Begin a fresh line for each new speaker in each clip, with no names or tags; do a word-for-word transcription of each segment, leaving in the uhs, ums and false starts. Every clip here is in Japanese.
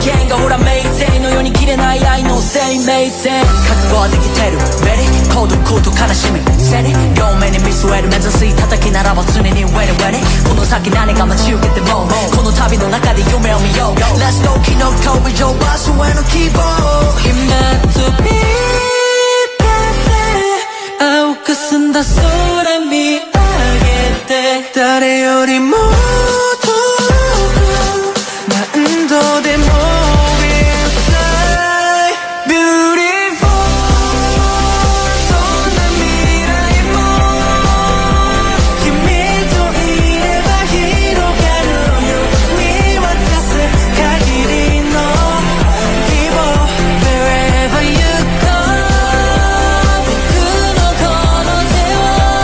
験がほら明星のように切れない愛の生命線覚悟はできてる Ready 孤独と悲しみ Steady 両面に見据える目指す叩きならば常に Ready Ready この先何が待ち受けてもこの旅の中で夢を見よう Let's go 昨日飛び乗場所への希望今飛び立て青く澄んだ空見上げて誰よりも何度でも We'll fly beautiful そんな未来も君といれば広がるよ見渡す限りの希望 Wherever you go 僕のこの手を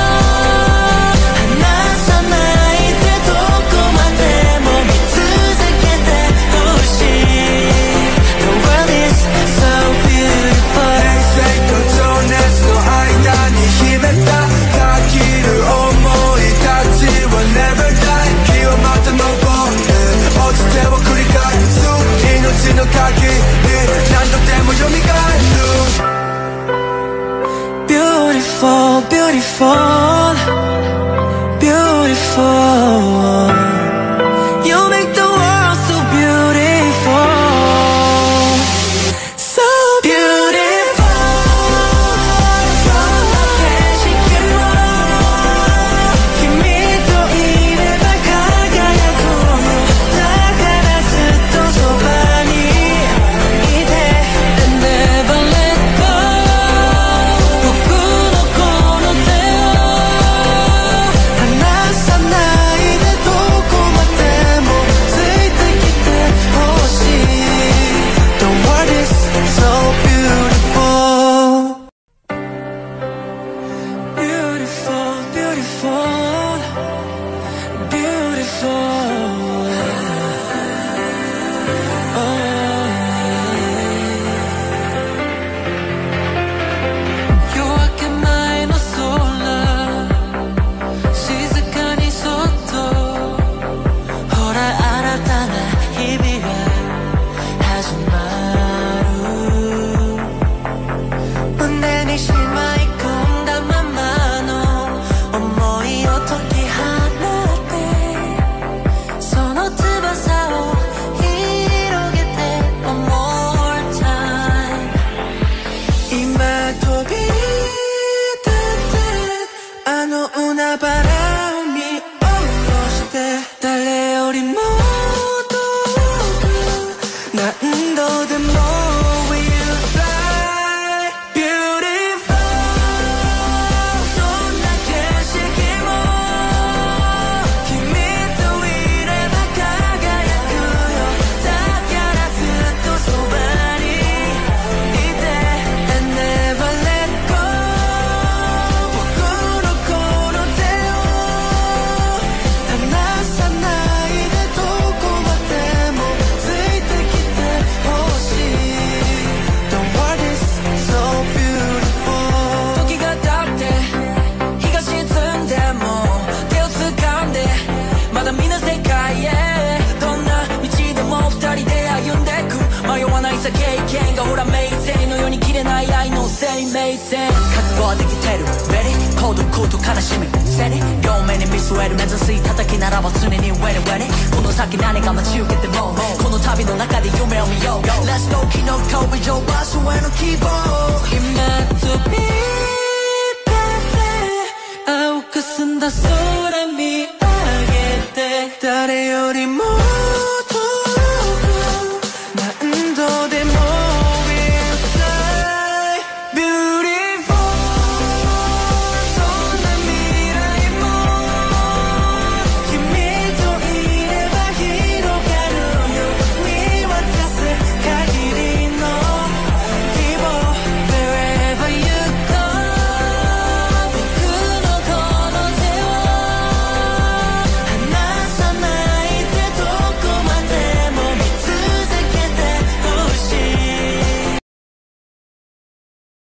離さないでどこまでも見続けてほしい The world is so beautiful
平成と情熱の間に秘めた限る想いたちは Never die 日はまた昇って落ちてを繰り返す命の限り何度でも蘇る
Beautiful, beautiful, beautiful You make the world so beautiful So beautiful そんな景色を君といれば輝くよだからずっとそばにいて And never let go 僕のこの手を離さないでどこまでもついてきてほしい The world is so beautiful Beautiful, beautiful, beautiful夜明け前の空静かにそっとほら新たな日々が始まる胸にしまい込んだままの想いを解き放ってその翼を広げて One more time 今飛び立ってあの海原を見下ろして誰よりも遠く何度でも We'll fly beautiful どんな景色も君といれば輝くよだからずっとそばにいて And never let go 僕のこの手を離さないでどこまでもついてきてほしい The world is so beautiful 時が経って日が沈んでも手を掴んでまだ見ぬ世界へどんな道でも二人で歩んでく迷わないさ経験がほら明星のように切れない愛の生命線覚悟はできてる Ready 孤独と悲しみ Steady 両面に見据える目指す叩きならば常に Ready Ready この先何が待ち受けてもこの旅の中で夢を見よう Let's go 昨日飛び乗場所への希望